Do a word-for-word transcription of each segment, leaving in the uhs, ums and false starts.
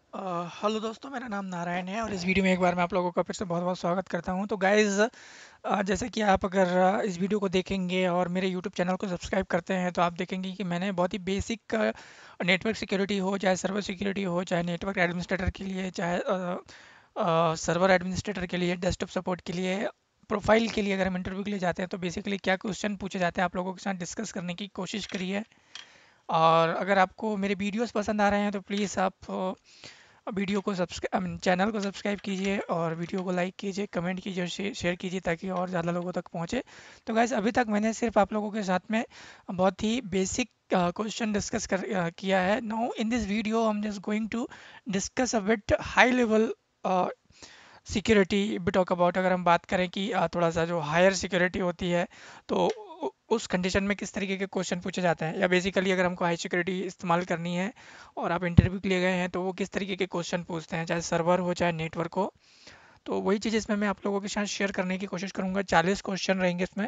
अ, hello दोस्तों, मेरा नाम नारायण है और इस वीडियो में एक बार मैं आप लोगों का फिर से बहुत बहुत स्वागत करता हूं। तो गाइज़, जैसे कि आप अगर अ, इस वीडियो को देखेंगे और मेरे यूट्यूब चैनल को सब्सक्राइब करते हैं तो आप देखेंगे कि मैंने बहुत ही बेसिक नेटवर्क सिक्योरिटी हो, चाहे सर्वर सिक्योरिटी हो, चाहे नेटवर्क एडमिनिस्ट्रेटर के लिए, चाहे सर्वर एडमिनिस्ट्रेटर के लिए, डेस्कटॉप सपोर्ट के लिए, प्रोफाइल के लिए, अगर हम इंटरव्यू के लिए जाते हैं तो बेसिकली क्या क्वेश्चन पूछे जाते हैं आप लोगों के साथ डिस्कस करने की कोशिश करी है। और अगर आपको मेरे वीडियोस पसंद आ रहे हैं तो प्लीज़ आप वीडियो को सब्सक्राइब चैनल को सब्सक्राइब कीजिए और वीडियो को लाइक कीजिए, कमेंट कीजिए और शे, शेयर कीजिए ताकि और ज़्यादा लोगों तक पहुंचे। तो गाइस, अभी तक मैंने सिर्फ आप लोगों के साथ में बहुत ही बेसिक क्वेश्चन डिस्कस कर अ, किया है। Now in this video I am just going to discuss a bit high level security भी टॉक अबाउट। अगर हम बात करें कि अ, थोड़ा सा जो हायर सिक्योरिटी होती है तो उ- उस कंडीशन में किस तरीके के क्वेश्चन पूछे जाते हैं, या बेसिकली अगर हमको हाई सिक्योरिटी इस्तेमाल करनी है और आप इंटरव्यू के लिए गए हैं तो वो किस तरीके के क्वेश्चन पूछते हैं, चाहे सर्वर हो चाहे नेटवर्क हो। तो वही चीज़ इसमें मैं आप लोगों के साथ शेयर करने की कोशिश करूंगा। चालीस क्वेश्चन रहेंगे इसमें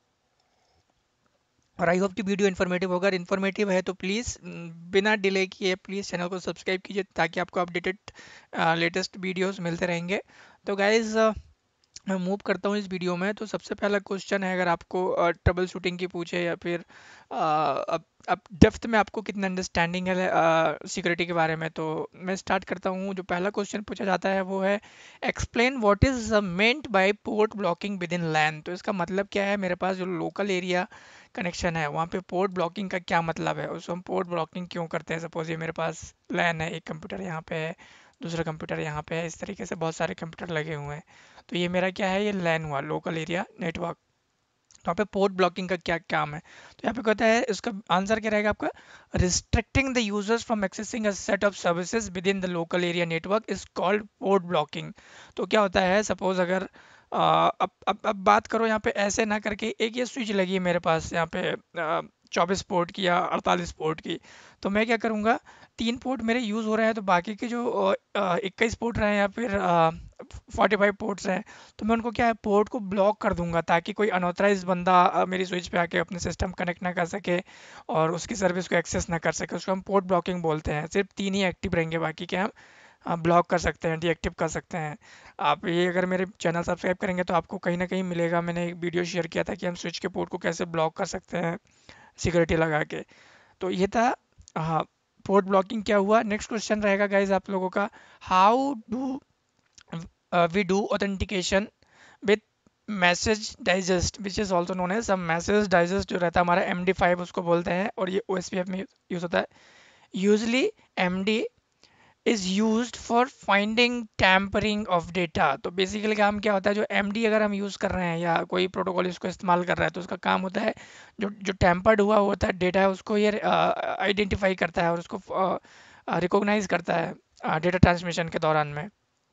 और आई होप कि वीडियो इन्फॉर्मेटिव होगा। अगर इन्फॉर्मेटिव है तो प्लीज़ बिना डिले किए प्लीज़ चैनल को सब्सक्राइब कीजिए ताकि आपको अपडेटेड लेटेस्ट वीडियोस मिलते रहेंगे। तो गाइज़, मैं मूव करता हूँ इस वीडियो में। तो सबसे पहला क्वेश्चन है, अगर आपको ट्रबल शूटिंग की पूछे या फिर अ, अब अब डेप्थ में आपको कितना अंडरस्टैंडिंग है सिक्योरिटी के बारे में, तो मैं स्टार्ट करता हूँ। जो पहला क्वेश्चन पूछा जाता है वो है, explain what is meant by port blocking within LAN. तो इसका मतलब क्या है, मेरे पास जो लोकल एरिया कनेक्शन है वहाँ पे पोर्ट ब्लॉकिंग का क्या मतलब है, उसको हम पोर्ट ब्लॉकिंग क्यों करते हैं। सपोज ये मेरे पास लैन है, एक कंप्यूटर यहाँ पे है, दूसरा कंप्यूटर यहाँ पे है, इस तरीके से बहुत सारे कंप्यूटर लगे हुए हैं। तो ये मेरा क्या है, ये लैन हुआ, लोकल एरिया नेटवर्क। तो यहाँ पे पोर्ट ब्लॉकिंग का क्या काम है, तो यहाँ पे कहता है, इसका आंसर क्या रहेगा आपका, restricting the users from accessing a set of services within the local area network is called port blocking. तो क्या होता है, सपोज अगर अ, अब अब अब बात करो यहाँ पे ऐसे ना करके, एक ये स्विच लगी है मेरे पास यहाँ पे चौबीस पोर्ट की या अड़तालीस पोर्ट की। तो मैं क्या करूँगा, तीन पोर्ट मेरे यूज़ हो रहे हैं तो बाकी के जो इक्कीस पोर्ट रहे हैं या फिर फोर्टी फाइव पोर्ट्स हैं, तो मैं उनको क्या है, पोर्ट को ब्लॉक कर दूंगा ताकि कोई अनऑथराइज बंदा अ, मेरी स्विच पे आके अपने सिस्टम कनेक्ट ना कर सके और उसकी सर्विस को एक्सेस ना कर सके। उसको हम पोर्ट ब्लॉकिंग बोलते हैं। सिर्फ तीन ही एक्टिव रहेंगे, बाकी के हम ब्लॉक कर सकते हैं, डीएक्टिव कर सकते हैं। आप ये अगर मेरे चैनल सब्सक्राइब करेंगे तो आपको कहीं ना कहीं मिलेगा, मैंने एक वीडियो शेयर किया था कि हम स्विच के पोर्ट को कैसे ब्लॉक कर सकते हैं सिक्योरिटी लगा के। तो ये था, हाँ, पोर्ट ब्लॉकिंग क्या हुआ। नेक्स्ट क्वेश्चन रहेगा गाइज आप लोगों का, how do we do authentication with message digest which is also known as message digest. जो रहता है हमारा एम डी फाइव उसको बोलते हैं और ये ओ एस पी एफ में यूज़ होता है। Usually M D is used for finding tampering of data. तो बेसिकली काम क्या होता है, जो एम डी अगर हम यूज़ कर रहे हैं या कोई प्रोटोकॉल इसको इस्तेमाल कर रहा है तो उसका काम होता है, जो जो टैम्पर्ड हुआ होता है डेटा है उसको ये आइडेंटिफाई करता है और उसको रिकॉग्नाइज करता है डेटा ट्रांसमिशन के दौरान में।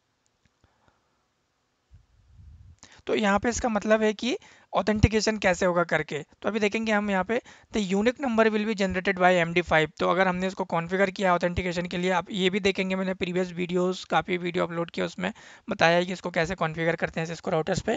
तो यहाँ पे इसका मतलब है कि ऑथेंटिकेशन कैसे होगा करके, तो अभी देखेंगे हम यहाँ पे, the unique number will be generated by M D five. तो अगर हमने इसको कॉन्फ़िगर किया ऑथेंटिकेशन के लिए, आप ये भी देखेंगे, मैंने प्रीवियस वीडियोस काफ़ी वीडियो अपलोड किया, उसमें बताया है कि इसको कैसे कॉन्फ़िगर करते हैं इसको राउटर्स पे।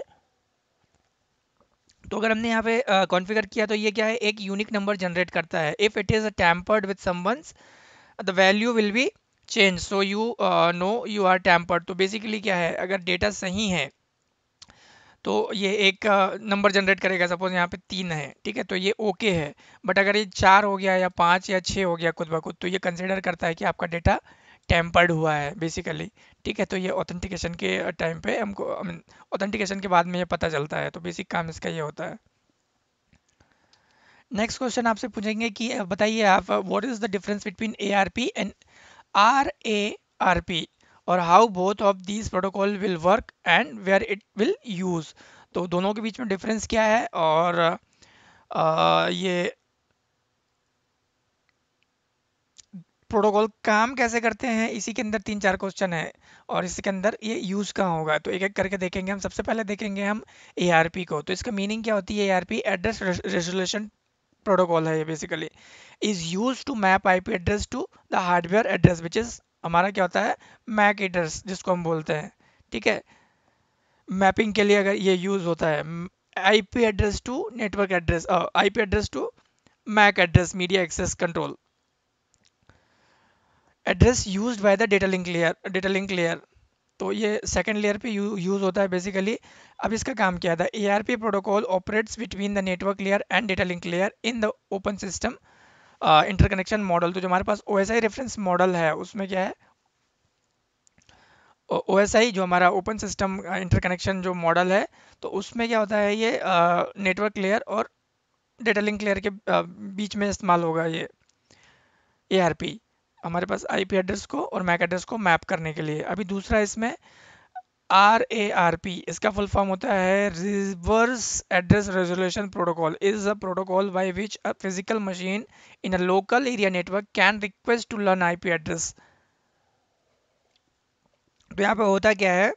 तो अगर हमने यहाँ पे कॉन्फ़िगर किया तो ये क्या है, एक यूनिक नंबर जनरेट करता है। If it is tampered with someone's the value will be change, so you know you are tampered. तो बेसिकली क्या है, अगर डेटा सही है तो ये एक नंबर जनरेट करेगा। सपोज यहाँ पे तीन है, ठीक है, तो ये ओके है। बट अगर ये चार हो गया या पाँच या छः हो गया खुद ब खुद, तो ये कंसिडर करता है कि आपका डेटा टेम्पर्ड हुआ है बेसिकली। ठीक है, तो ये ऑथेंटिकेशन के टाइम पे हमको, आई मीन ऑथेंटिकेशन के बाद में ये पता चलता है। तो बेसिक काम इसका ये होता है। नेक्स्ट क्वेश्चन आपसे पूछेंगे कि अ, बताइए आप, what is the difference between A R P and R A R P और how both of these protocol will work and where it will use. तो दोनों के बीच में डिफरेंस क्या है और अ, ये प्रोटोकॉल काम कैसे करते हैं, इसी के अंदर तीन चार क्वेश्चन है और इसके अंदर ये यूज कहाँ होगा। तो एक एक करके देखेंगे हम। सबसे पहले देखेंगे हम ए आर पी को। तो इसका मीनिंग क्या होती है, A R P address resolution protocol है ये। Basically is use to map IP address to the hardware address which is हमारा क्या होता है, मैक एड्रेस जिसको हम बोलते हैं। ठीक है, मैपिंग के लिए अगर ये यूज होता है, IP address to network address, IP address to MAC address, media access control. Address used by the data link layer, data link layer. तो ये सेकंड लेयर पे यू, यूज होता है बेसिकली। अब इसका काम क्या था, A R P protocol operates between the network layer and data link layer in the open system interconnection model. तो जो हमारे पास O S I reference model है उसमें क्या है, ओ एस आई जो हमारा ओपन सिस्टम इंटरकनेक्शन जो मॉडल है, तो उसमें क्या होता है, ये नेटवर्क लेयर और डेटा लिंक लेयर के अ, बीच में इस्तेमाल होगा ये ए आर पी, हमारे पास आई पी एड्रेस को और मैक एड्रेस को मैप करने के लिए। अभी दूसरा इसमें आर ए आर पी, इसका फुल फॉर्म होता है reverse address resolution protocol, is a protocol by which a physical machine in a local area network can request to learn I P address. तो यहाँ पे होता क्या है,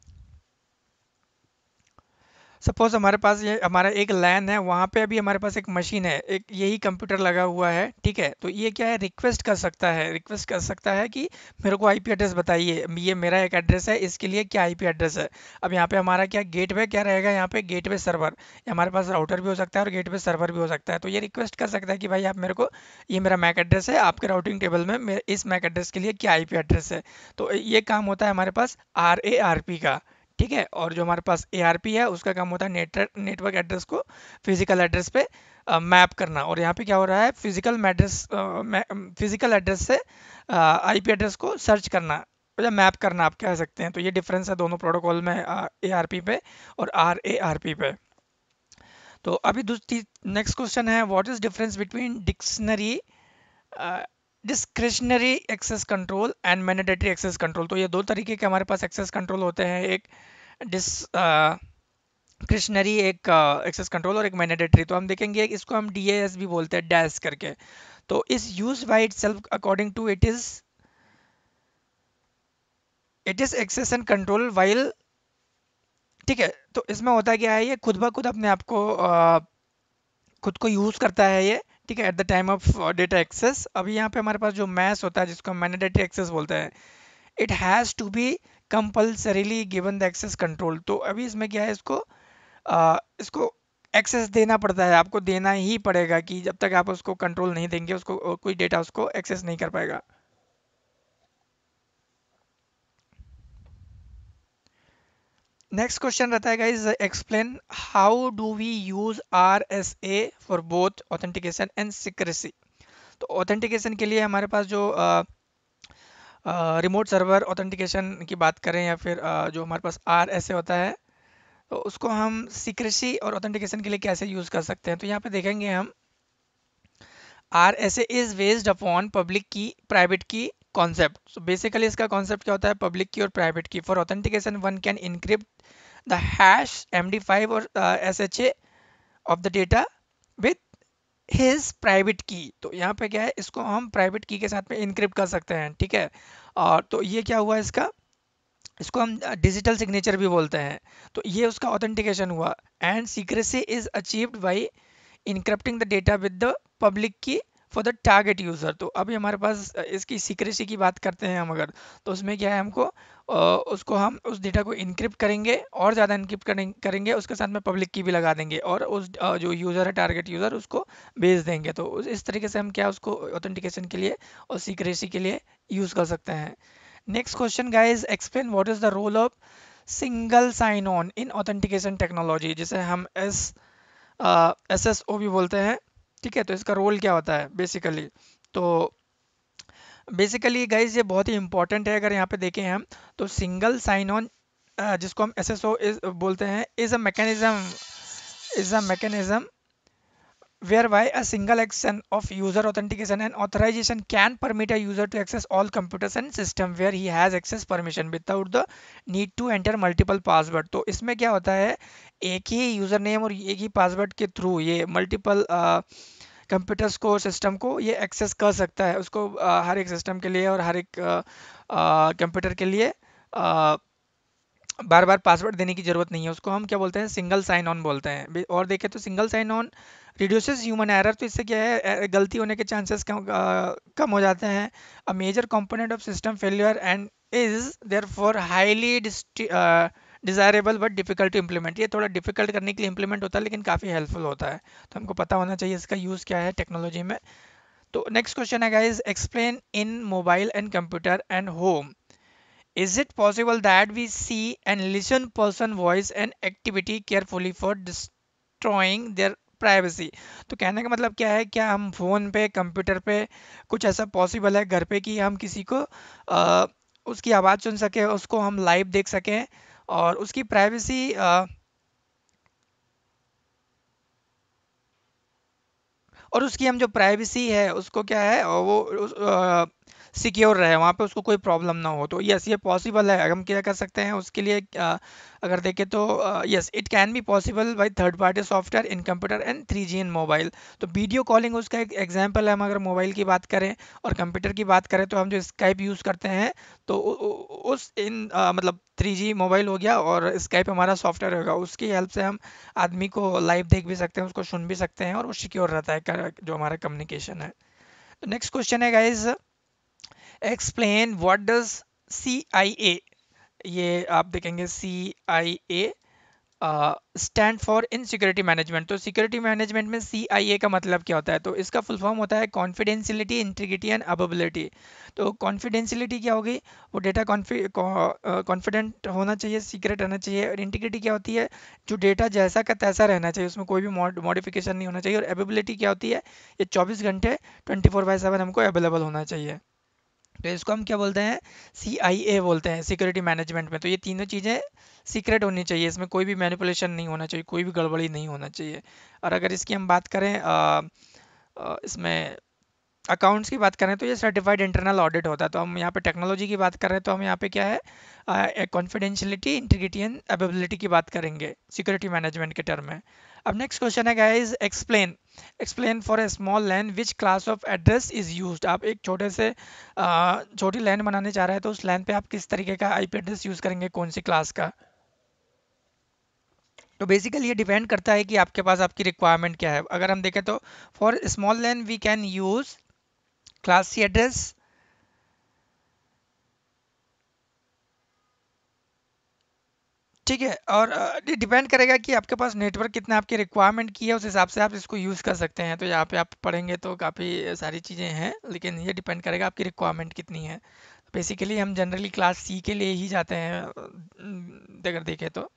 सपोज हमारे पास ये हमारा एक लैन है, वहाँ पे अभी हमारे पास एक मशीन है, एक यही कंप्यूटर लगा हुआ है, ठीक है। तो ये क्या है, रिक्वेस्ट कर सकता है, रिक्वेस्ट कर सकता है कि मेरे को आईपी एड्रेस बताइए, ये मेरा एक एड्रेस है, इसके लिए क्या आईपी एड्रेस है। अब यहाँ पे हमारा क्या गेटवे क्या रहेगा, यहाँ पे गेटवे सर्वर, हमारे पास राउटर भी हो सकता है और गेटवे सर्वर भी हो सकता है। तो ये रिक्वेस्ट कर सकता है कि भाई आप मेरे को, ये मेरा मैक एड्रेस है, आपके राउटिंग टेबल में मेरे इस मैक एड्रेस के लिए क्या आईपी एड्रेस है। तो ये काम होता है हमारे पास आर ए आर पी का, ठीक है। और जो हमारे पास ए आर पी है उसका काम होता है नेटवर्क नेटवर्क एड्रेस को फिजिकल एड्रेस पे मैप करना। और यहाँ पे क्या हो रहा है, फिजिकल एड्रेस फिजिकल एड्रेस से आईपी एड्रेस को सर्च करना या मैप करना आप कह सकते हैं। तो ये डिफरेंस है दोनों प्रोटोकॉल में, ए आर पी पे और आर ए आर पी पे। तो अभी दूसरी नेक्स्ट क्वेश्चन है, what is difference between dictionary discretionary access control and mandatory access control. तो ये दो तरीके के हमारे पास एक्सेस कंट्रोल होते हैं, एक डिस क्रिशनरी एक एक्सेस कंट्रोल और एक मैंडेटरी। तो हम देखेंगे इसको हम डी ए एस भी बोलते हैं, डैश करके। तो is use by itself according to it is it is access and control while, ठीक है। तो इसमें होता क्या है, ये खुद ब खुद अपने आप को अ, खुद को यूज करता है ये, ठीक है, at the time of data access. अभी यहाँ पे हमारे पास जो मैस होता है जिसको हम मैंडेटरी एक्सेस बोलते हैं, it has to be compulsorily given the access control. तो अभी इसमें क्या है, इसको आ, इसको एक्सेस देना पड़ता है, आपको देना ही पड़ेगा कि जब तक आप उसको कंट्रोल नहीं देंगे उसको कोई डेटा उसको एक्सेस नहीं कर पाएगा। नेक्स्ट क्वेश्चन रहता है guys, explain how do we use R S A for both authentication and secrecy. तो ऑथेंटिकेशन के लिए हमारे पास जो रिमोट सर्वर ऑथेंटिकेशन की बात करें या फिर आ, जो हमारे पास आर एस ए होता है, तो उसको हम सिक्रेसी और ऑथेंटिकेशन के लिए कैसे यूज़ कर सकते हैं। तो यहाँ पे देखेंगे हम, R S A is based upon public key private key concept. So basically इसका कॉन्सेप्ट क्या होता है, पब्लिक की और private key. For authentication one can encrypt the hash M D five और S H A of the data with his private key. तो यहाँ पे क्या है, इसको हम प्राइवेट की के साथ में इनक्रिप्ट कर सकते हैं, ठीक है। और तो ये क्या हुआ इसका, इसको हम डिजिटल सिग्नेचर भी बोलते हैं। तो ये उसका ऑथेंटिकेशन हुआ। And secrecy is achieved by encrypting the data with the public key for the target user. तो अभी हमारे पास अ, इसकी सीक्रेसी की बात करते हैं हम अगर, तो उसमें क्या है, हमको अ, उसको हम उस डेटा को इनक्रिप्ट करेंगे और ज़्यादा इनक्रिप्ट करेंगे, उसके साथ में पब्लिक की भी लगा देंगे और उस अ, जो यूज़र है टारगेट यूज़र उसको भेज देंगे। तो उस इस तरीके से हम क्या उसको ऑथेंटिकेशन के लिए और सीक्रेसी के लिए यूज़ कर सकते हैं। Next question guys, explain what is the role of single sign on in authentication technology, जिसे हम एस एस एस ओ भी बोलते हैं, ठीक है। तो इसका रोल क्या होता है बेसिकली, तो बेसिकली गाइज ये बहुत ही इंपॉर्टेंट है। अगर यहाँ पे देखें हम, तो सिंगल साइन ऑन जिसको हम एस एस ओ बोलते हैं, is a mechanism is a mechanism whereby a single action of user authentication and authorization can permit a user to access all computers and system where he has access permission without the need to enter multiple password। तो इसमें क्या होता है, एक ही user name और एक ही password के थ्रू ये मल्टीपल कंप्यूटर्स को, सिस्टम को ये एक्सेस कर सकता है। उसको uh, हर एक सिस्टम के लिए और हर एक कंप्यूटर uh, uh, के लिए uh, बार बार पासवर्ड देने की जरूरत नहीं है। उसको हम क्या बोलते हैं, सिंगल साइन ऑन बोलते हैं। और देखें तो single sign on reduces human error. तो इससे क्या है, गलती होने के चांसेस कम कम हो जाते हैं। A major component of system failure and is therefore highly desirable but difficult to implement. ये थोड़ा डिफिकल्ट करने के लिए इम्प्लीमेंट होता है लेकिन काफ़ी हेल्पफुल होता है। तो हमको पता होना चाहिए इसका यूज़ क्या है टेक्नोलॉजी में। तो नेक्स्ट क्वेश्चन है guys, explain in mobile and computer and home, is it possible that we see and listen person voice and activity carefully for destroying their privacy? तो कहने का मतलब क्या है, क्या हम फोन पे कंप्यूटर पे कुछ ऐसा पॉसिबल है घर पे कि हम किसी को आ, उसकी आवाज़ सुन सके, उसको हम लाइव देख सकें और उसकी प्राइवेसी, और उसकी हम जो प्राइवेसी है उसको क्या है और वो सिक्योर रहे, वहाँ पे उसको कोई प्रॉब्लम ना हो। तो यस, ये पॉसिबल है। हम क्या कर सकते हैं उसके लिए, अ, अगर देखें तो yes, it can be possible by third party software in computer and three G in mobile. तो वीडियो कॉलिंग उसका एक एग्जांपल है। हम अगर मोबाइल की बात करें और कंप्यूटर की बात करें तो हम जो स्काइप यूज़ करते हैं, तो उ, उ, उस इन अ, मतलब थ्री जी मोबाइल हो गया और स्काइप हमारा सॉफ्टवेयर होगा, उसकी हेल्प से हम आदमी को लाइव देख भी सकते हैं, उसको सुन भी सकते हैं और वो सिक्योर रहता है कर- जो हमारा कम्युनिकेशन है। तो नेक्स्ट क्वेश्चन है guys, explain what does C I A, ये आप देखेंगे C I A stand for in security management. तो सिक्योरिटी मैनेजमेंट में सी आई ए का मतलब क्या होता है, तो इसका फुल फॉर्म होता है कॉन्फिडेंशियलिटी, इंटीग्रिटी एंड अवेलेबिलिटी। तो कॉन्फिडेंशियलिटी क्या होगी, वो डेटा कॉन्फिडेंट होना चाहिए, सीक्रेट रहना चाहिए। और इंटीग्रिटी क्या होती है, जो डेटा जैसा का तैसा रहना चाहिए, उसमें कोई भी मॉडिफिकेशन नहीं होना चाहिए। और अवेलेबिलिटी क्या होती है, ये चौबीस घंटे ट्वेंटी फोर बाई सेवन हमको अवेलेबल होना चाहिए। तो इसको हम क्या बोलते हैं, सी आई ए बोलते हैं सिक्योरिटी मैनेजमेंट में। तो ये तीनों चीज़ें सीक्रेट होनी चाहिए, इसमें कोई भी मैनिपुलेशन नहीं होना चाहिए, कोई भी गड़बड़ी नहीं होना चाहिए। और अगर इसकी हम बात करें अ, अ, इसमें अकाउंट्स की बात करें तो ये सर्टिफाइड इंटरनल ऑडिट होता है। तो हम यहाँ पे टेक्नोलॉजी की बात करें तो हम यहाँ पे क्या है, कॉन्फिडेंशियलिटी, इंटीग्रिटी एंड अवेलेबिलिटी की बात करेंगे सिक्योरिटी मैनेजमेंट के टर्म में। अब नेक्स्ट क्वेश्चन है guys, explain explain for a small LAN which class of address is used. आप एक छोटे से अ, छोटी लैन बनाने जा रहे हैं तो उस लैन पे आप किस तरीके का आईपी एड्रेस यूज़ करेंगे, कौन सी क्लास का। तो बेसिकली ये डिपेंड करता है कि आपके पास आपकी रिक्वायरमेंट क्या है। अगर हम देखें तो for small LAN we can use class C address, ठीक है। और डिपेंड करेगा कि आपके पास नेटवर्क कितना, आपकी रिक्वायरमेंट की है, उस हिसाब से आप इसको यूज़ कर सकते हैं। तो यहाँ पे आप पढ़ेंगे तो काफ़ी सारी चीज़ें हैं, लेकिन ये डिपेंड करेगा आपकी रिक्वायरमेंट कितनी है। बेसिकली हम जनरली क्लास सी के लिए ही जाते हैं, अ, अगर देखें तो।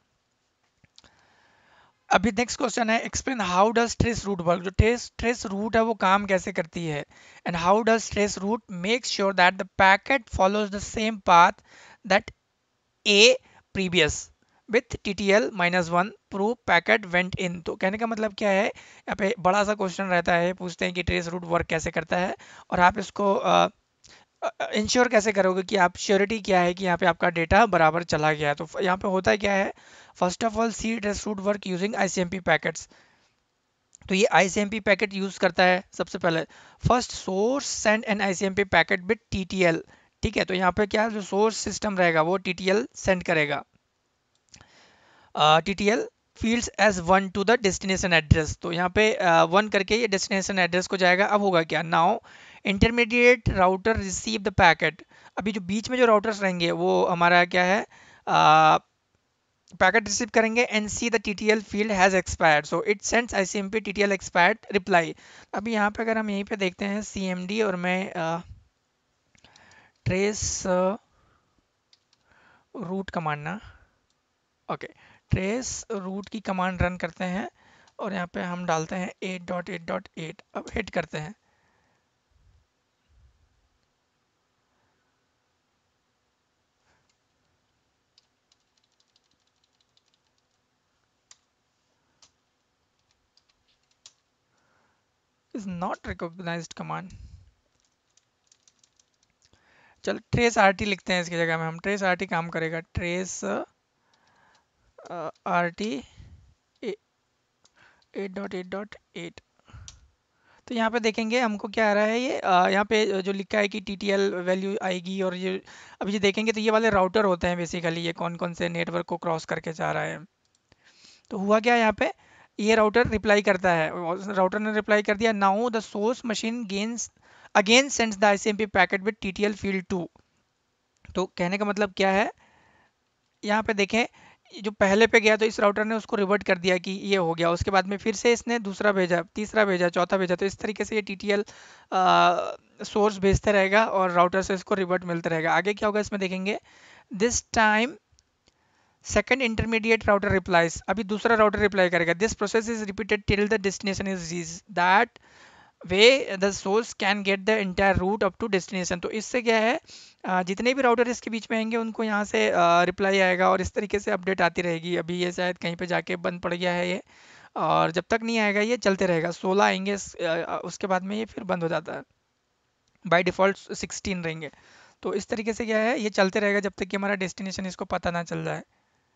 अभी नेक्स्ट क्वेश्चन है, explain how does trace route work. जो ट्रेस ट्रेस रूट है वो काम कैसे करती है, and how does trace route make sure that the packet follows the same path that a previous with T T L minus one probe packet went in. तो कहने का मतलब क्या है, यहाँ पे बड़ा सा क्वेश्चन रहता है, पूछते हैं कि ट्रेस रूट वर्क कैसे करता है और आप इसको इंश्योर कैसे करोगे कि आप श्योरिटी क्या है कि यहाँ पे आपका डेटा बराबर चला गया है। तो फ- यहाँ पे होता है क्या है, first of all see trace route work using I C M P packets. तो ये I C M P packet use करता है सबसे पहले, first source send an I C M P packet with T T L. ठीक है, तो यहाँ पे क्या है, जो सोर्स सिस्टम रहेगा वो टी टी एल सेंड करेगा, T T L fields as one to the destination address. तो यहाँ पे वन uh, करके ये डेस्टिनेशन एड्रेस को जाएगा। अब होगा क्या, now intermediate router receive the packet. अभी जो बीच में जो राउटर्स रहेंगे वो हमारा क्या है, पैकेट रिसीव करेंगे and see the T T L field has expired, so it sends I C M P T T L expired reply. अभी यहाँ पे अगर हम यहीं पे देखते हैं सी एम डी और मैं ट्रेस रूट कमांड ना, ओके, ट्रेस रूट की कमांड रन करते हैं और यहाँ पे हम डालते हैं eight dot eight dot eight, अब हिट करते हैं। Is not recognized command. चल ट्रेस आर टी लिखते हैं इसकी जगह में, हम ट्रेस आर टी काम करेगा, trace R T eight dot eight dot eight. तो यहाँ पे देखेंगे हमको क्या आ रहा है, ये अ, यहाँ पे जो लिखा है कि टी टी एल वैल्यू आएगी। और ये अब ये देखेंगे तो ये वाले राउटर होते हैं बेसिकली, ये कौन कौन से नेटवर्क को क्रॉस करके जा रहा है। तो हुआ क्या यहाँ पे, ये राउटर रिप्लाई करता है, राउटर ने रिप्लाई कर दिया, now the source machine gains again sends the I C M P packet with T T L field two. तो कहने का मतलब क्या है, यहाँ पे देखें जो पहले पे गया तो इस राउटर ने उसको रिवर्ट कर दिया कि ये हो गया, उसके बाद में फिर से इसने दूसरा भेजा, तीसरा भेजा, चौथा भेजा, तो इस तरीके से ये टी टी एल सोर्स भेजते रहेगा और राउटर से इसको रिवर्ट मिलता रहेगा। आगे क्या होगा इसमें देखेंगे। This time second intermediate router replies, अभी दूसरा राउटर रिप्लाई करेगा। This process is repeated till the destination is reach, that way the source can get the entire route up to destination. तो इससे क्या है, अ, जितने भी राउटर इसके बीच में आएंगे उनको यहाँ से रिप्लाई आएगा और इस तरीके से अपडेट आती रहेगी। अभी ये शायद कहीं पे जाके बंद पड़ गया है ये, और जब तक नहीं आएगा ये चलते रहेगा। सोलह आएंगे इस- अ, उसके बाद में ये फिर बंद हो जाता है। बाय डिफ़ॉल्ट सिक्सटीन रहेंगे। तो इस तरीके से क्या है, ये चलते रहेगा जब तक कि हमारा डेस्टिनेशन इसको पता ना चल जाए।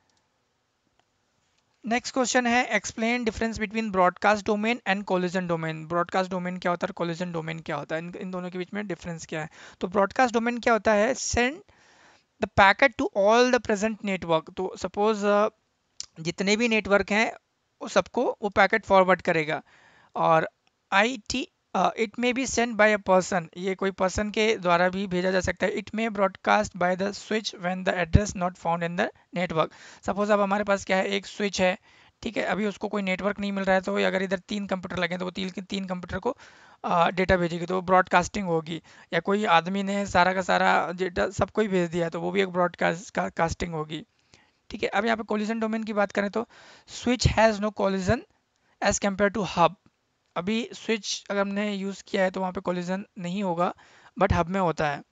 नेक्स्ट क्वेश्चन है, explain difference between broadcast domain and collision domain. Broadcast domain क्या होता है और कोलिजन डोमेन क्या होता है, इन, इन दोनों के बीच में डिफरेंस क्या है। तो ब्रॉडकास्ट डोमेन क्या होता है, send the packet to all the present network. तो सपोज जितने भी नेटवर्क हैं वो सबको वो पैकेट फॉरवर्ड करेगा। और I T it may be send by a person, ये कोई पर्सन के द्वारा भी भेजा जा सकता है। It may broadcast by the switch when the address not found in the network. Suppose अब हमारे पास क्या है, एक स्विच है, ठीक है, अभी उसको कोई नेटवर्क नहीं मिल रहा है, तो अगर इधर तीन कंप्यूटर लगे तो वो तीन तीन कंप्यूटर को डेटा भेजेगी, तो ब्रॉडकास्टिंग होगी। या कोई आदमी ने सारा का सारा डेटा सबको ही भेज दिया, तो वो भी एक ब्रॉडकास्ट कास्टिंग होगी। ठीक है, अब यहाँ पे कोलिजन डोमेन की बात करें तो switch has no collision as compare to hub. अभी स्विच अगर हमने यूज़ किया है तो वहाँ पे कोलिजन नहीं होगा, बट हब में होता है।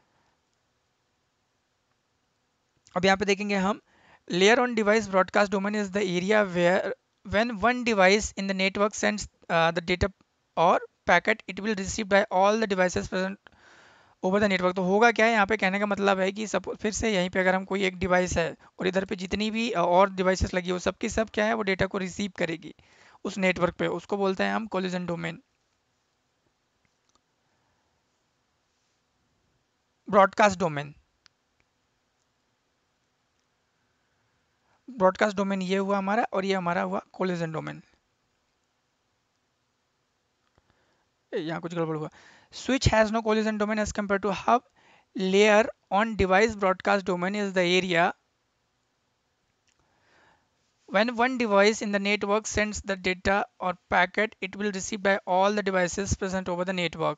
अब यहाँ पे देखेंगे हम, layer on device broadcast domain is the area where when one device in the network sends the data और packet, it will receive by all the devices present over the network. तो होगा क्या है, यहाँ पे कहने का मतलब है कि सब फिर से यहीं पे अगर हम कोई एक डिवाइस है और इधर पे जितनी भी अ, और डिवाइसेस लगी हो, सबकी सब क्या है, वो डेटा को रिसीव करेगी उस नेटवर्क पे, उसको बोलते हैं हम collision domain. Broadcast domain, broadcast domain ये हुआ हमारा, और ये हमारा हुआ कोलिजन डोमेन। यहाँ कुछ गड़बड़ हुआ। Switch has no collision domain as compare to hub. Layer on device broadcast domain is the area when one device in the network sends the data or packet, it will receive by all the devices present over the network.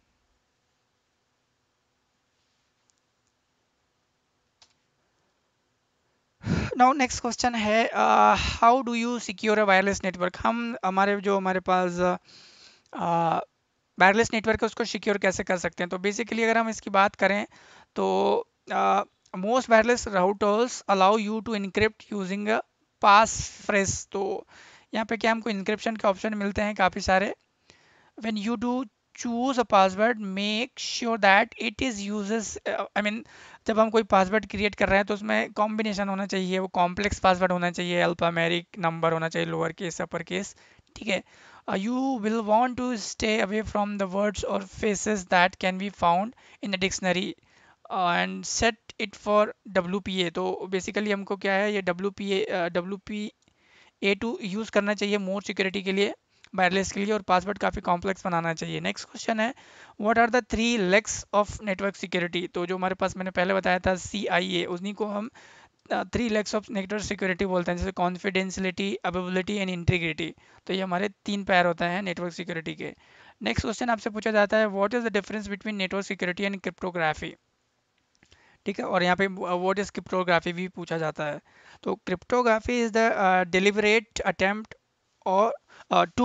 Now next question है, how do you secure a wireless network. हम हमारे जो हमारे पास wireless network है उसको secure कैसे कर सकते हैं। तो बेसिकली अगर हम इसकी बात करें तो most wireless routers allow you to encrypt using passphrase. तो यहाँ पे क्या हमको इनक्रिप्शन के ऑप्शन मिलते हैं काफ़ी सारे। when you do choose a password, make sure that it is uses uh, I mean जब हम कोई पासवर्ड क्रिएट कर रहे हैं तो उसमें कॉम्बिनेशन होना चाहिए, वो कॉम्प्लेक्स पासवर्ड होना चाहिए, अल्फामेरिक नंबर होना चाहिए, लोअर केस अपर केस। ठीक है, you will want to stay away from the words or phrases that can be found in the dictionary and set it for W P A. तो basically हमको क्या है, ये W P A W P A two use करना चाहिए मोर security के लिए, wireless के लिए, और पासवर्ड काफ़ी कॉम्प्लेक्स बनाना चाहिए। नेक्स्ट क्वेश्चन है, what are the three legs of network security. तो जो हमारे पास मैंने पहले बताया था सी आई ए, उन्हीं को हम three legs of network security बोलते हैं, जैसे कॉन्फिडेंशियलिटी, अवेलेबिलिटी एंड इंटीग्रिटी। तो ये हमारे तीन पैर होते हैं नेटवर्क सिक्योरिटी के। नेक्स्ट क्वेश्चन आपसे पूछा जाता है, what is the difference between network security and cryptography. ठीक है, और यहाँ पे व्हाट इज क्रिप्टोग्राफी भी पूछा जाता है। तो cryptography is the deliberate attempt or uh, to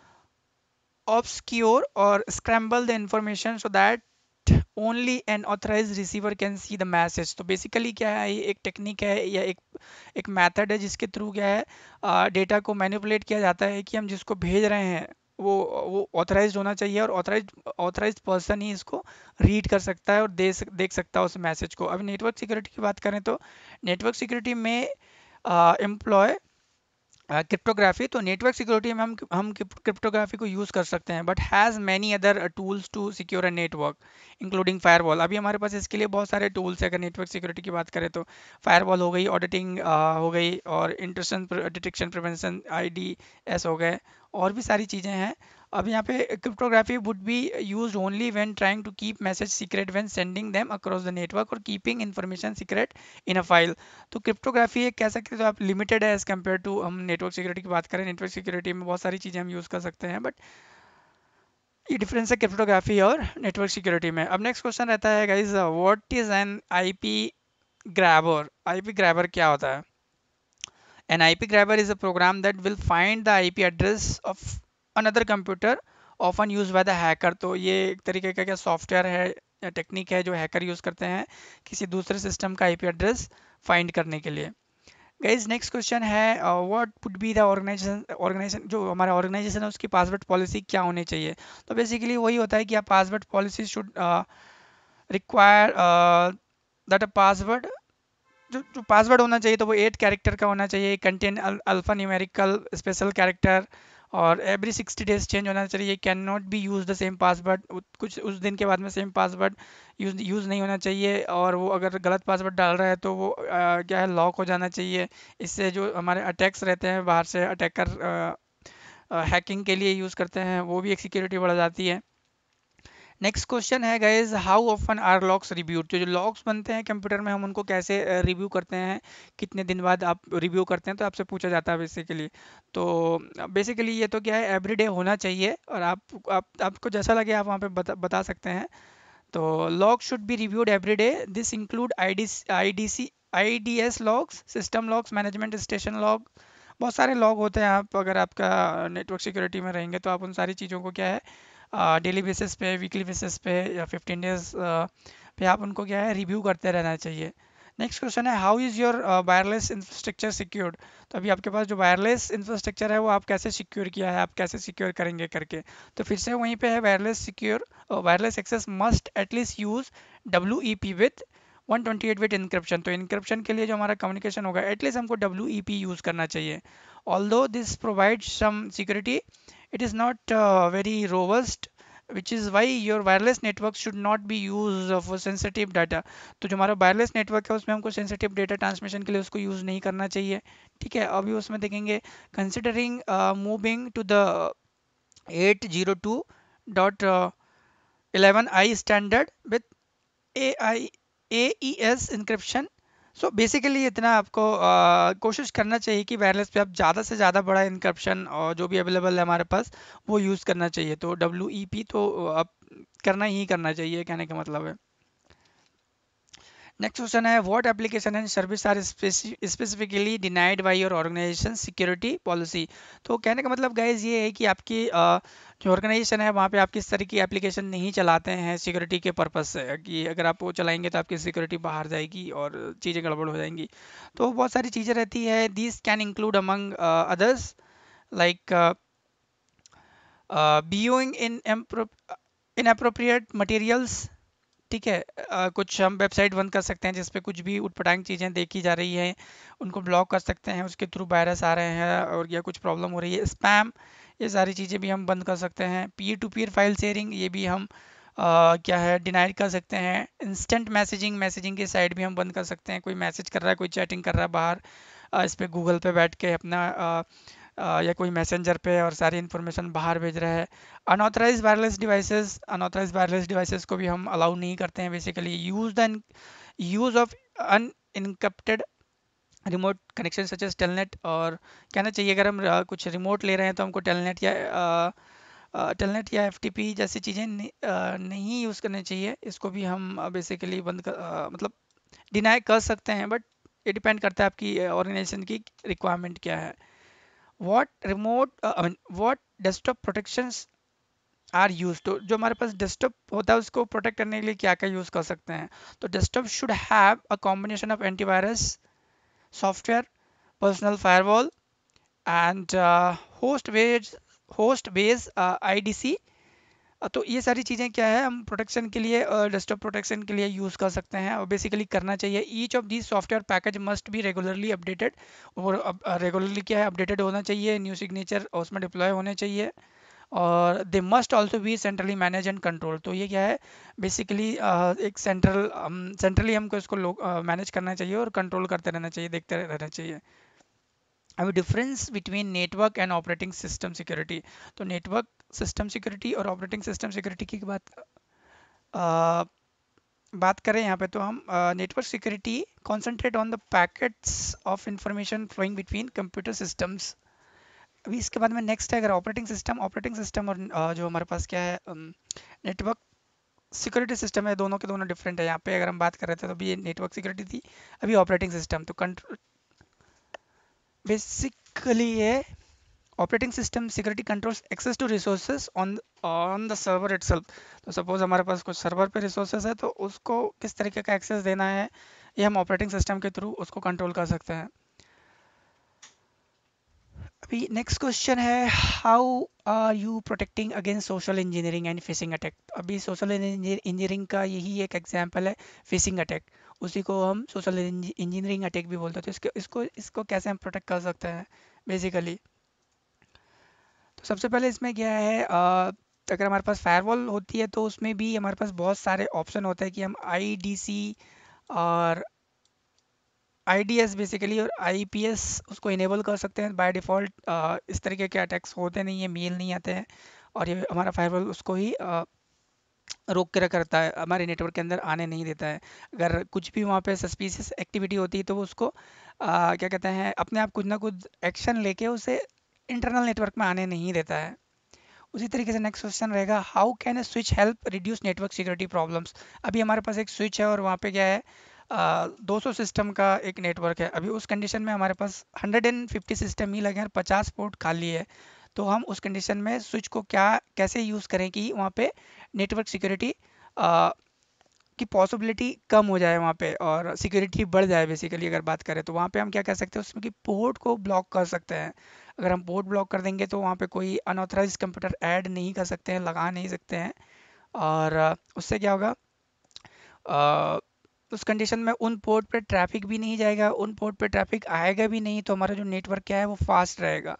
obscure or scramble the information so that only an authorized receiver can see the message। तो बेसिकली क्या है, ये एक टेक्निक है या एक एक मेथड है जिसके थ्रू क्या है, डेटा को मैनिपुलेट किया जाता है कि हम जिसको भेज रहे हैं वो वो ऑथराइज्ड होना चाहिए, और ऑथराइज्ड ऑथराइज्ड पर्सन ही इसको रीड कर सकता है और दे सक, देख सकता है उस मैसेज को। अब नेटवर्क सिक्योरिटी की बात करें तो नेटवर्क सिक्योरिटी में एम्प्लॉय क्रिप्टोग्राफी, तो नेटवर्क सिक्योरिटी में हम हम क्रिप्टोग्राफी को यूज़ कर सकते हैं, but has many other tools to secure a network including firewall. अभी हमारे पास इसके लिए बहुत सारे टूल्स है। अगर नेटवर्क सिक्योरिटी की बात करें तो फायरवॉल हो गई, ऑडिटिंग हो गई, और intrusion detection prevention I D S हो गए, और भी सारी चीज़ें हैं। अब यहाँ पे cryptography would be used only when trying to keep message secret when sending them across the network और keeping information secret in a file. तो क्रिप्टोग्राफी एक कह सकते हो तो आप लिमिटेड है एज कम्पेयर टू हम नेटवर्क सिक्योरिटी की बात करें। नेटवर्क सिक्योरिटी में बहुत सारी चीज़ें हम यूज़ कर सकते हैं, बट ये डिफरेंस है क्रिप्टोग्राफी और नेटवर्क सिक्योरिटी में। अब नेक्स्ट क्वेश्चन रहता है guys, what is an IP grabber? IP grabber क्या होता है? An I P grabber is a program that will find the I P address of another computer often used by the hacker। तो ये एक तरीके का क्या सॉफ्टवेयर है या टेक्निक है जो हैकर यूज़ करते हैं किसी दूसरे सिस्टम का आईपी एड्रेस फाइंड करने के लिए। गाइज नेक्स्ट क्वेश्चन है, what would be the organization organization जो हमारा ऑर्गेनाइजेशन है उसकी पासवर्ड पॉलिसी क्या होनी चाहिए? तो बेसिकली वही होता है कि आप password policy should require that a password जो जो पासवर्ड होना चाहिए तो वो एट कैरेक्टर का होना चाहिए, contain alpha numerical special character, और एवरी सिक्सटी डेज चेंज होना चाहिए। Can not be use the same password, कुछ उस दिन के बाद में सेम पासवर्ड यूज यूज़ नहीं होना चाहिए। और वो अगर गलत पासवर्ड डाल रहा है तो वो आ, क्या है, लॉक हो जाना चाहिए। इससे जो हमारे अटैक्स रहते हैं बाहर से अटैकर हैकिंग के लिए यूज़ करते हैं, वो भी एक सिक्योरिटी बढ़ जाती है। नेक्स्ट क्वेश्चन है guys, how often are logs reviewed? जो जो लॉग्स बनते हैं कंप्यूटर में हम उनको कैसे रिव्यू करते हैं, कितने दिन बाद आप रिव्यू करते हैं, तो आपसे पूछा जाता है बेसिकली। तो बेसिकली ये तो क्या है, एवरीडे होना चाहिए और आप, आप आपको जैसा लगे आप वहाँ पे बता बता सकते हैं। तो log should be reviewed every day. This include I D I D C I D S logs, system logs, management station log, बहुत सारे लॉग होते हैं। आप अगर आपका नेटवर्क सिक्योरिटी में रहेंगे तो आप उन सारी चीज़ों को क्या है, डेली बेसिस पे, वीकली बेसिस पे या फिफ्टीन डेज पे आप उनको क्या है, रिव्यू करते रहना चाहिए। नेक्स्ट क्वेश्चन है, how is your wireless infrastructure secured? तो अभी आपके पास जो वायरलेस इंफ्रास्ट्रक्चर है वो आप कैसे सिक्योर किया है, आप कैसे सिक्योर करेंगे करके। तो फिर से वहीं पे है, wireless secure wireless access must at least use W E P with one twenty eight bit encryption. तो इनक्रिप्शन के लिए जो हमारा कम्युनिकेशन होगा एटलीस्ट हमको डब्ल्यू ई पी यूज़ करना चाहिए। Although this provide some security, it is not uh, very robust, which is why your wireless network should not be used for sensitive data। तो जो हमारा वायरलेस नेटवर्क है उसमें हमको sensitive data transmission के लिए उसको यूज़ नहीं करना चाहिए। ठीक है, अभी उसमें देखेंगे, considering moving to the eight zero two dot eleven I standard with A I A E S encryption. So basically इतना आपको आ, कोशिश करना चाहिए कि वायरलेस पे आप ज़्यादा से ज़्यादा बड़ा इंक्रिप्शन और जो भी अवेलेबल है हमारे पास वो यूज़ करना चाहिए। तो डब्ल्यू ई पी तो आप करना ही करना चाहिए, कहने का मतलब है। नेक्स्ट क्वेश्चन है, what application and service are specifically denied by your organization security policy? तो कहने का मतलब गाइज ये है कि आपकी अ, जो ऑर्गेनाइजेशन है वहाँ पे आप किस तरह की एप्लीकेशन नहीं चलाते हैं सिक्योरिटी के पर्पज़ से, कि अगर आप वो चलाएंगे तो आपकी सिक्योरिटी बाहर जाएगी और चीज़ें गड़बड़ हो जाएंगी। तो बहुत सारी चीज़ें रहती है, this can include among others like viewing in inappropriate materials. ठीक है, अ, कुछ हम वेबसाइट बंद कर सकते हैं जिस पे कुछ भी उटपटांग चीज़ें देखी जा रही हैं, उनको ब्लॉक कर सकते हैं, उसके थ्रू वायरस आ रहे हैं और या कुछ प्रॉब्लम हो रही है, स्पैम, ये सारी चीज़ें भी हम बंद कर सकते हैं। Peer to peer file sharing, ये भी हम अ, क्या है, डिनाई कर सकते हैं। इंस्टेंट मैसेजिंग, मैसेजिंग की साइड भी हम बंद कर सकते हैं। कोई मैसेज कर रहा है, कोई चैटिंग कर रहा है बाहर, अ, इस पे गूगल पे बैठ के अपना अ, अ, या कोई मैसेंजर पे और सारी इन्फॉर्मेशन बाहर भेज रहा है। Unauthorize wireless devices, unauthorize wireless devices को भी हम अलाउ नहीं करते हैं। Basically use the use of unencrypted remote connection such as telnet, और कहना चाहिए अगर हम अ, कुछ रिमोट ले रहे हैं तो हमको टेलनेट या टेलनेट या एफ टी पी जैसी चीज़ें नहीं, अ, नहीं यूज़ करनी चाहिए। इसको भी हम बेसिकली बंद कर, अ, मतलब डिनाई कर सकते हैं, बट ये डिपेंड करता है आपकी ऑर्गेनाइजेशन की रिक्वायरमेंट क्या है। What remote I mean what desktop protections are use? तो जो हमारे पास डेस्कटॉप होता है उसको प्रोटेक्ट करने के लिए क्या क्या यूज़ कर सकते हैं? तो desktop should have a combination of antivirus software, personal firewall and host based host based I D C. तो ये सारी चीज़ें क्या है, हम प्रोटेक्शन के लिए, डेस्कटॉप प्रोटेक्शन के लिए यूज़ कर सकते हैं और बेसिकली करना चाहिए। Each of this software package must be regularly updated, और रेगुलरली क्या है, अपडेटेड होना चाहिए, न्यू सिग्नेचर उसमें डिप्लॉय होने चाहिए, और they must also be centrally manage and control. तो ये क्या है, बेसिकली एक सेंट्रल सेंट्रली हमको इसको मैनेज करना चाहिए और कंट्रोल करते रहना चाहिए, देखते रहना चाहिए। अभी difference between network and operating system security. तो नेटवर्क सिस्टम सिक्योरिटी और ऑपरेटिंग सिस्टम सिक्योरिटी की बात आ, बात करें यहाँ पे, तो हम network security concentrate on the packets of information flowing between computer systems. अभी इसके बाद में नेक्स्ट है, अगर ऑपरेटिंग सिस्टम ऑपरेटिंग सिस्टम और अ, जो हमारे पास क्या है नेटवर्क सिक्योरिटी सिस्टम है, दोनों के दोनों डिफरेंट है। यहाँ पे अगर हम बात कर रहे थे तो अभी ये नेटवर्क सिक्योरिटी थी, अभी ऑपरेटिंग सिस्टम। तो कंट्रोल बेसिकली ये operating system security controls access to resources on on the server itself. तो सपोज हमारे पास कुछ सर्वर पे रिसोर्सेज है, तो उसको किस तरीके का एक्सेस देना है, ये हम ऑपरेटिंग सिस्टम के थ्रू उसको कंट्रोल कर सकते हैं। अभी नेक्स्ट क्वेश्चन है, how are you protecting against social engineering and phishing attack. अभी सोशल इंजीनियरिंग का यही एक एग्जांपल है, फिशिंग अटैक। उसी को हम सोशल इंजीनियरिंग अटैक भी बोलते हैं। तो इसको इसको इसको कैसे हम प्रोटेक्ट कर सकते हैं बेसिकली। तो सबसे पहले इसमें क्या है, अ, अगर हमारे पास फायरवॉल होती है तो उसमें भी हमारे पास बहुत सारे ऑप्शन होते हैं कि हम आई डी सी और आई डी एस बेसिकली और आई पी एस उसको इनेबल कर सकते हैं बाय डिफ़ॉल्ट। इस तरीके के अटैक्स होते नहीं है, मेल नहीं आते हैं, और ये हमारा फायरवॉल उसको ही अ, रोक के रखता है, हमारे नेटवर्क के अंदर आने नहीं देता है। अगर कुछ भी वहाँ पे सस्पिशियस एक्टिविटी होती है तो वो उसको अ, क्या कहते हैं, अपने आप कुछ ना कुछ एक्शन लेके उसे इंटरनल नेटवर्क में आने नहीं देता है। उसी तरीके से नेक्स्ट क्वेश्चन रहेगा, how can a switch help reduce network security problems. अभी हमारे पास एक स्विच है और वहाँ पे क्या है, दो सौ सिस्टम का एक नेटवर्क है। अभी उस कंडीशन में हमारे पास हंड्रेड एंड फिफ्टी सिस्टम ही लगे हैं और पचास पोर्ट खाली है। तो हम उस कंडीशन में स्विच को क्या कैसे यूज़ करें कि वहाँ पे नेटवर्क सिक्योरिटी की पॉसिबिलिटी कम हो जाए वहाँ पे और सिक्योरिटी बढ़ जाए। बेसिकली अगर बात करें तो वहाँ पे हम क्या कर सकते हैं, उसमें कि पोर्ट को ब्लॉक कर सकते हैं। अगर हम पोर्ट ब्लॉक कर देंगे तो वहाँ पे कोई अनऑथराइज कंप्यूटर ऐड नहीं कर सकते हैं, लगा नहीं सकते हैं। और अ, उससे क्या होगा, अ, उस कंडीशन में उन पोर्ट पे ट्रैफिक भी नहीं जाएगा, उन पोर्ट पे ट्रैफिक आएगा भी नहीं, तो हमारा जो नेटवर्क क्या है वो फास्ट रहेगा।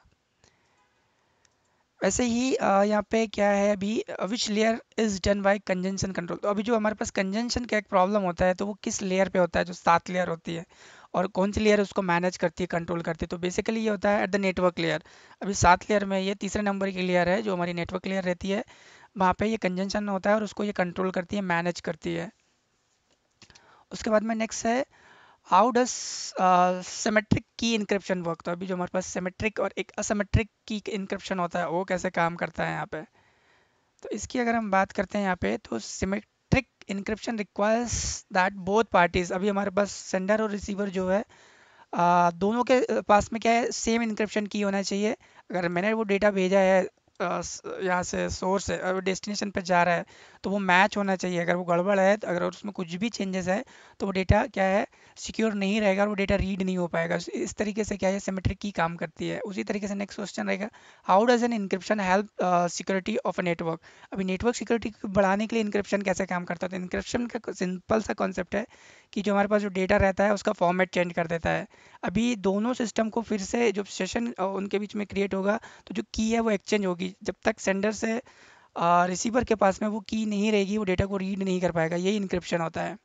वैसे ही अ, यहाँ पे क्या है, अभी which layer is done by conjunction control. तो अभी जो हमारे पास कंजंक्शन का एक प्रॉब्लम होता है, तो वो किस लेयर पे होता है, जो सात लेयर होती है, और कौन सी लेयर उसको मैनेज करती है, कंट्रोल करती है। तो बेसिकली ये होता है एट द नेटवर्क लेयर। अभी सात लेयर में ये तीसरे नंबर की लेयर है जो हमारी नेटवर्क लेयर रहती है, वहाँ पे ये कंजंक्शन होता है और उसको ये कंट्रोल करती है, मैनेज करती है। उसके बाद में नेक्स्ट है, how does symmetric key encryption work. तो अभी जो हमारे पास सिमेट्रिक और एक असिमेट्रिक की इंक्रिप्शन होता है, वो कैसे काम करता है यहाँ पे। तो इसकी अगर हम बात करते हैं यहाँ पे, तो symmetric encryption requires that both parties. अभी हमारे पास सेंडर और रिसीवर जो है, आ, दोनों के अ, पास में क्या है, सेम इनक्रिप्शन की होना चाहिए। अगर मैंने वो डेटा भेजा है अ, स- यहाँ से सोर्स से और डेस्टिनेशन पे जा रहा है, तो वो मैच होना चाहिए। अगर वो गड़बड़ है, तो अगर उसमें कुछ भी चेंजेस है, तो वो डेटा क्या है, सिक्योर नहीं रहेगा और वो डेटा रीड नहीं हो पाएगा। इस इस तरीके से क्या है, सिमेट्रिक की काम करती है। उसी तरीके से नेक्स्ट क्वेश्चन रहेगा, how does an encryption help security of a network. अभी नेटवर्क सिक्योरिटी को बढ़ाने के लिए इनक्रिप्शन कैसे काम करता है। तो इनक्रिप्शन का सिंपल सा कॉन्सेप्ट है कि जो हमारे पास जो डेटा रहता है उसका फॉर्मेट चेंज कर देता है। अभी दोनों सिस्टम को फिर से जो सेशन उनके बीच में क्रिएट होगा, तो जो की है वो एक्सचेंज होगी। जब तक सेंडर से रिसीवर के पास में वो की नहीं रहेगी, वो डेटा को रीड नहीं कर पाएगा। यही इनक्रिप्शन होता है।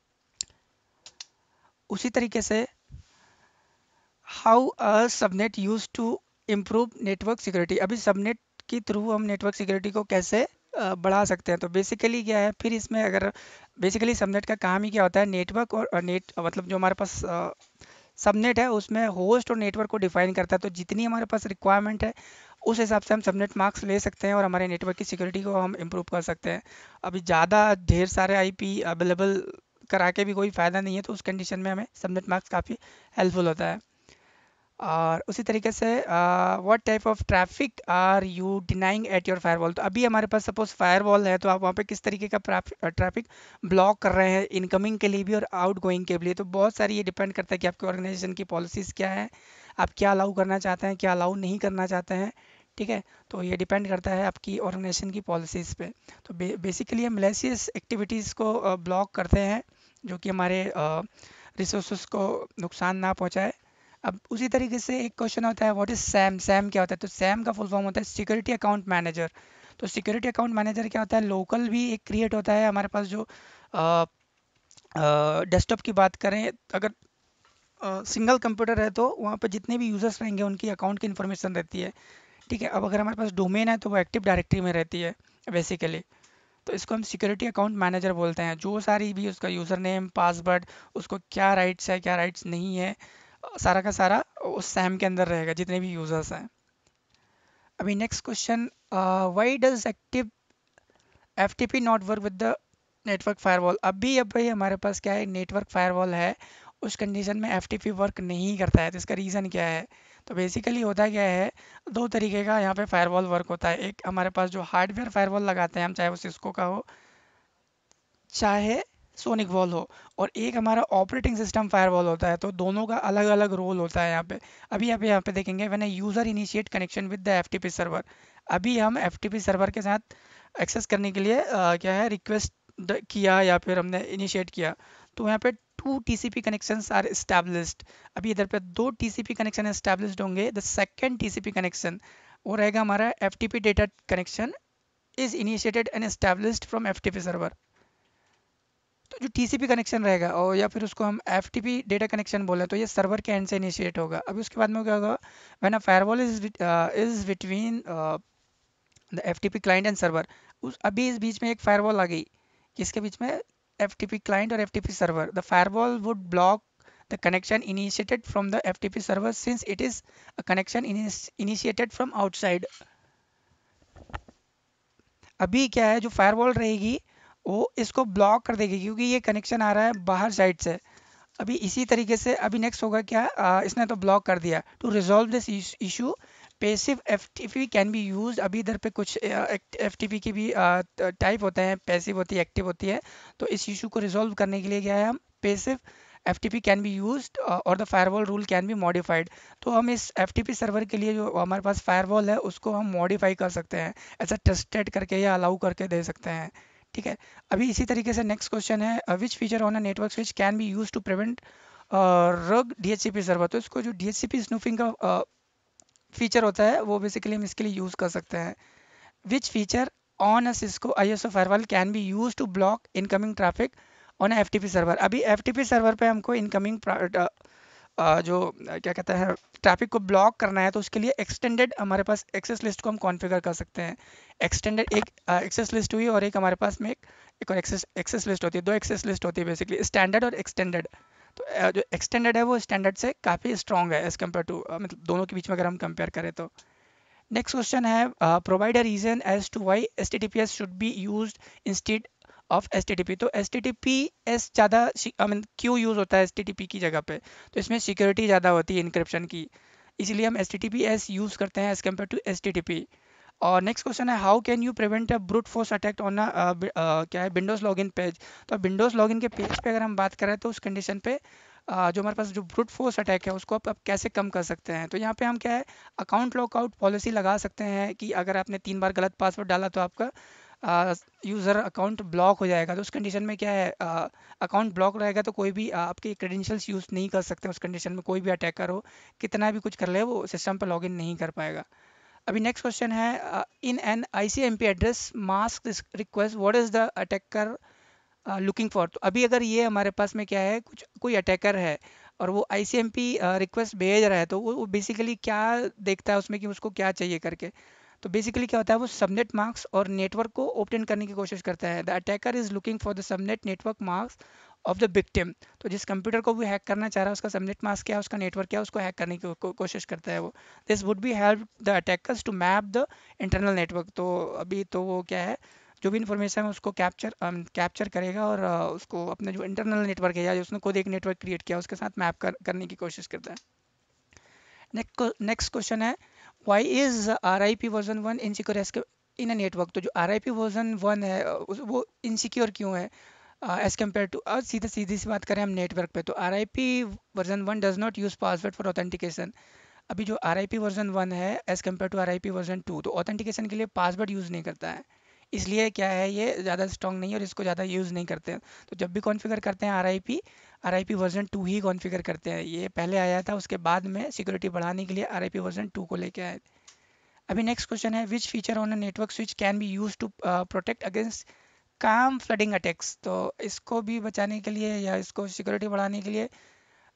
उसी तरीके से, how a subnet use to improve network security. अभी सबनेट के थ्रू हम नेटवर्क सिक्योरिटी को कैसे अ, बढ़ा सकते हैं। तो बेसिकली क्या है, फिर इसमें अगर बेसिकली सबनेट का काम ही क्या होता है, नेटवर्क और नेट मतलब जो हमारे पास सबनेट है उसमें होस्ट और नेटवर्क को डिफाइन करता है। तो जितनी हमारे पास रिक्वायरमेंट है उस हिसाब से हम सबनेट मार्क्स ले सकते हैं और हमारे नेटवर्क की सिक्योरिटी को हम इम्प्रूव कर सकते हैं। अभी ज़्यादा ढेर सारे आईपी अवेलेबल करा के भी कोई फ़ायदा नहीं है, तो उस कंडीशन में हमें सबनेट मार्क्स काफ़ी हेल्पफुल होता है। और उसी तरीके से, what type of traffic are you denying at your firewall. तो अभी हमारे पास सपोज फायरवॉल है, तो आप वहाँ पे किस तरीके का ट्रैफिक ब्लॉक कर रहे हैं, इनकमिंग के लिए भी और आउटगोइंग के लिए। तो बहुत सारी ये डिपेंड करता है कि आपके ऑर्गेनाइजेशन की पॉलिसीज़ क्या है, आप क्या अलाउ करना चाहते हैं, क्या अलाउ नहीं करना चाहते हैं। ठीक है, तो ये डिपेंड करता है आपकी ऑर्गेनाइजेशन की पॉलिसीज़ पे। तो बे, बेसिकली हम मैलिशियस एक्टिविटीज़ को ब्लॉक करते हैं जो कि हमारे रिसोर्स को नुकसान ना पहुंचाए। अब उसी तरीके से एक क्वेश्चन होता है, व्हाट इज सैम। सैम क्या होता है। तो सैम का फुल फॉर्म होता है सिक्योरिटी अकाउंट मैनेजर। तो सिक्योरिटी अकाउंट मैनेजर क्या होता है, लोकल भी एक क्रिएट होता है हमारे पास। जो डेस्कटॉप की बात करें, अगर सिंगल कंप्यूटर है तो वहाँ पर जितने भी यूजर्स रहेंगे उनकी अकाउंट की इन्फॉर्मेशन रहती है। ठीक है। अब अगर हमारे पास डोमेन है तो वो एक्टिव डायरेक्टरी में रहती है बेसिकली, तो इसको हम सिक्योरिटी अकाउंट मैनेजर बोलते हैं। जो सारी भी उसका यूज़र नेम पासवर्ड, उसको क्या राइट्स है क्या राइट्स नहीं है, सारा का सारा उस सैम के अंदर रहेगा जितने भी यूज़र्स हैं। अभी next question, why does active F T P not work with the network firewall. अभी अभी हमारे पास क्या है, नेटवर्क फायरवॉल है, उस कंडीशन में एफ टी पी वर्क नहीं करता है। तो इसका रीज़न क्या है? तो बेसिकली होता क्या है, दो तरीके का यहाँ पे फायरवॉल वर्क होता है। एक हमारे पास जो हार्डवेयर फायरवॉल लगाते हैं हम, चाहे वो सिस्को का हो चाहे सोनिक वॉल हो, और एक हमारा ऑपरेटिंग सिस्टम फायरवॉल होता है। तो दोनों का अलग अलग रोल होता है यहाँ पे। अभी यहाँ पे यहाँ पे देखेंगे, when a user initiate connection with the F T P server. अभी हम एफ टी पी सर्वर के साथ एक्सेस करने के लिए अ, क्या है, रिक्वेस्ट किया या फिर हमने इनिशिएट किया, तो यहाँ पे two T C P connections are established. अभी इधर पे दो T C P connection established होंगे। The second T C P connection वो रहेगा हमारा F T P data connection is initiated and established from F T P server. तो जो टी सी पी कनेक्शन रहेगा, और या फिर उसको हम F T P data connection बोले, तो ये सर्वर के एंड से इनिशिएट होगा। अभी उसके बाद में क्या होगा, when a firewall is is between the F T P client and server. उस अभी इस बीच में एक फायरवॉल आ गई, किसके बीच में, एफ टी पी क्लाइंट और F T P server. The firewall would block the connection initiated from the F T P server since it is a connection initiated from outside. अभी क्या है, जो फायरवॉल रहेगी वो इसको ब्लॉक कर देगी, क्योंकि ये कनेक्शन आ रहा है बाहर साइड से। अभी इसी तरीके से अभी नेक्स्ट होगा क्या, आ, इसने तो ब्लॉक कर दिया। To resolve this issue passive F T P can be use. अभी इधर पे कुछ एफ टी पी की भी टाइप होते हैं, पैसिव होती है, एक्टिव होती है। तो इस इशू को रिजॉल्व करने के लिए क्या है, हम passive F T P can be use और the firewall rule can be modified. तो हम इस एफ टी पी सर्वर के लिए जो हमारे पास फायरवॉल है उसको हम मॉडिफाई कर सकते हैं, ऐसा ट्रस्टेड करके या अलाउ करके दे सकते हैं। ठीक है। अभी इसी तरीके से नेक्स्ट क्वेश्चन है, which feature on a network switch can be use to prevent rogue D H C P server. तो इसको जो D H C P snooping का फीचर होता है वो बेसिकली हम इसके लिए यूज़ कर सकते हैं। Which feature on a Cisco I S O firewall can be use to block incoming traffic on F T P server. अभी एफ टी पी सर्वर पे हमको इनकमिंग अ, जो अ, क्या कहते हैं, ट्रैफिक को ब्लॉक करना है, तो उसके लिए एक्सटेंडेड हमारे पास एक्सेस लिस्ट को हम कॉन्फ़िगर कर सकते हैं। एक्सटेंडेड एक एक्सेस लिस्ट हुई, और एक हमारे पास में एक एक और एक्सेस एक्सेस लिस्ट होती है। दो एक्सेस लिस्ट होती है बेसिकली, स्टैंडर्ड और एक्सटेंडेड। तो अ, जो एक्सटेंडेड है वो स्टैंडर्ड से काफ़ी स्ट्रॉन्ग है एज़ कम्पेयर टू, मतलब दोनों के बीच में अगर हम कंपेयर करें तो। नेक्स्ट क्वेश्चन है, provide a reason as to why S T T P S should be used instead of S T T P. तो S T T P S ज़्यादा आई मीन क्यों यूज़ होता है S T T P की जगह पे? तो इसमें सिक्योरिटी ज़्यादा होती है इंक्रिप्शन की, इसीलिए हम S T T P S use करते हैं as compare to S T T P. और नेक्स्ट क्वेश्चन है, how can you prevent a brute force attack on क्या है, विंडोज़ लॉगिन पेज। तो विंडोज़ लॉगिन के पेज पे अगर हम बात करें तो उस कंडीशन पे अ, जो हमारे पास जो ब्रूट फोर्स अटैक है उसको आप, आप कैसे कम कर सकते हैं? तो यहाँ पे हम क्या है, अकाउंट लॉकआउट पॉलिसी लगा सकते हैं कि अगर आपने तीन बार गलत पासवर्ड डाला तो आपका यूज़र अकाउंट ब्लॉक हो जाएगा। तो उस कंडीशन में क्या है, अकाउंट ब्लॉक रहेगा तो कोई भी आ, आपके क्रेडेंशियल्स यूज़ नहीं कर सकते। उस कंडीशन में कोई भी अटैकर हो, कितना भी कुछ कर ले, वो सिस्टम पर लॉगिन नहीं कर पाएगा। अभी नेक्स्ट क्वेश्चन है, in an I C M P address mask request what is the attacker looking for. तो अभी अगर ये हमारे पास में क्या है, कुछ कोई अटैकर है और वो I C M P request भेज रहा है, तो वो बेसिकली क्या देखता है उसमें कि उसको क्या चाहिए करके। तो बेसिकली क्या होता है, वो सबनेट मार्क्स और नेटवर्क को ओपन करने की कोशिश करता है। The attacker is looking for the subnet network marks of the victim. तो जिस कंप्यूटर को भी हैक करना चाह रहा है उसका सबनेट मास्क क्या है, उसका नेटवर्क क्या है, उसको हैक करने की को, को, कोशिश करता है वो। This would be help the attackers to map the internal network. तो अभी तो वो क्या है, जो भी इन्फॉर्मेशन है उसको कैप्चर कैप्चर करेगा और uh, उसको अपने जो इंटरनल नेटवर्क है या जो उसने खुद एक नेटवर्क क्रिएट किया उसके साथ मैप कर, करने की कोशिश करता है। नेक्स्ट क्वेश्चन है, why is R I P version one insecure in a network. तो जो R I P version one है uh, उस- वो इनसिक्योर क्यों है एज कम्पेयर टू, और सीधे सीधी सी बात करें हम नेटवर्क पे, तो R I P version one does not use password for authentication. अभी जो R I P version one है as compare to R I P version two, तो ऑथेंटिकेशन के लिए पासवर्ड यूज़ नहीं करता है। इसलिए क्या है, ये ज़्यादा स्ट्रॉन्ग नहीं है और इसको ज़्यादा यूज़ नहीं करते हैं। तो जब भी कॉन्फ़िगर करते हैं R I P, R I P version two ही कॉन्फ़िगर करते हैं। ये पहले आया था, उसके बाद में सिक्योरिटी बढ़ाने के लिए R I P version two को लेके आए। अभी नेक्स्ट क्वेश्चन है, which feature on a network switch can be use to protect against CAM flooding attacks. तो इसको भी बचाने के लिए या इसको सिक्योरिटी बढ़ाने के लिए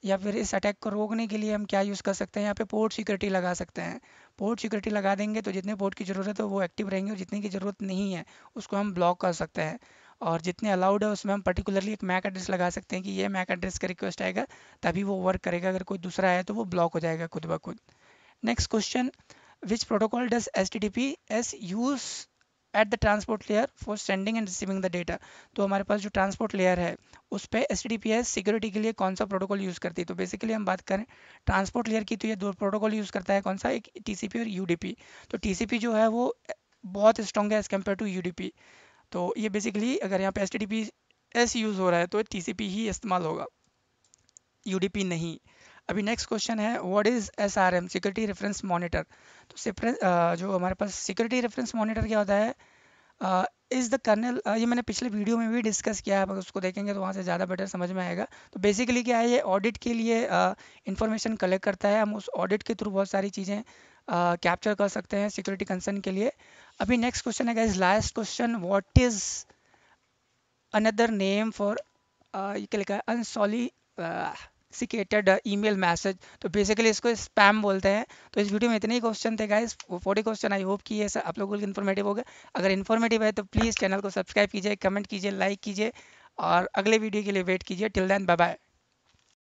या फिर इस अटैक को रोकने के लिए हम क्या यूज़ कर सकते हैं, यहाँ पे पोर्ट सिक्योरिटी लगा सकते हैं। पोर्ट सिक्योरिटी लगा देंगे तो जितने पोर्ट की ज़रूरत है वो एक्टिव रहेंगे, और जितने की ज़रूरत नहीं है उसको हम ब्लॉक कर सकते हैं। और जितने अलाउड है उसमें हम पर्टिकुलरली एक मैक एड्रेस लगा सकते हैं कि ये मैक एड्रेस का रिक्वेस्ट आएगा तभी वो वर्क करेगा, अगर कोई दूसरा आया तो वो ब्लॉक हो जाएगा खुद ब खुद। Next question, which protocol does H T T P S use at the transport layer for sending and receiving the data. तो हमारे पास जो ट्रांसपोर्ट लेयर है उस पर H T T P S security के लिए कौन सा प्रोटोकॉल यूज़ करती है। तो बेसिकली हम बात करें ट्रांसपोर्ट लेयर की, तो ये दो प्रोटोकॉल यूज़ करता है, कौन सा, एक टी सी पी और यू डी पी। तो टी सी पी जो है वो बहुत स्ट्रॉन्ग है as compare to U D P. तो ये बेसिकली अगर यहाँ पे H T T P S use हो रहा है तो टी सी पी ही इस्तेमाल होगा, यू डी पी नहीं। अभी नेक्स्ट क्वेश्चन है, what is S R M, security reference monitor. तो सिप्रे- अ, जो हमारे पास सिक्योरिटी रेफरेंस मॉनिटर क्या होता है, इज़ द कर्नल, ये मैंने पिछले वीडियो में भी डिस्कस किया है, अगर उसको देखेंगे तो वहाँ से ज़्यादा बेटर समझ में आएगा। तो बेसिकली क्या है, ये ऑडिट के लिए इंफॉर्मेशन कलेक्ट करता है, हम उस ऑडिट के थ्रू बहुत सारी चीज़ें कैप्चर कर सकते हैं सिक्योरिटी कंसर्न के लिए। अभी नेक्स्ट क्वेश्चन है guys, last question, what is another name for, ये क्या लिखा है, अनसॉली सिकेटेड ईमेल मैसेज। तो बेसिकली इसको स्पैम बोलते हैं। तो इस वीडियो में इतने ही क्वेश्चन थे guys, forty question. I hope कि ये सब आप लोगों को इन्फॉर्मेटिव होगा। अगर इन्फॉर्मेटिव है तो प्लीज़ चैनल को सब्सक्राइब कीजिए, कमेंट कीजिए, लाइक कीजिए, और अगले वीडियो के लिए वेट कीजिए। Till then bye bye.